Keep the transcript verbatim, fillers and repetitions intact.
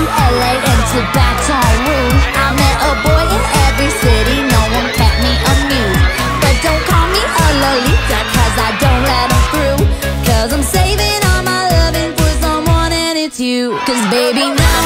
L A and to Baton Rouge. I met a boy in every city, no one kept me amused. But don't call me a Lolita, cause I don't let them through. Cause I'm saving all my loving for someone and it's you. Cause baby now